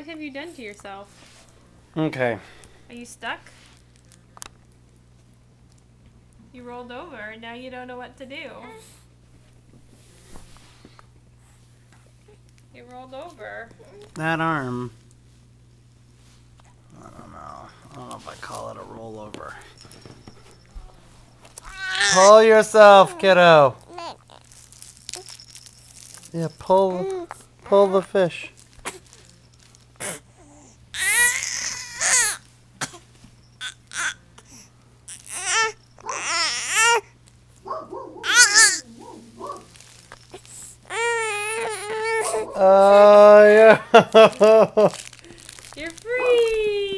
What have you done to yourself? Okay. Are you stuck? You rolled over and now you don't know what to do. You rolled over. That arm. I don't know. I don't know if I call it a rollover. Pull yourself, kiddo. Yeah, pull the fish. Oh, yeah. You're free!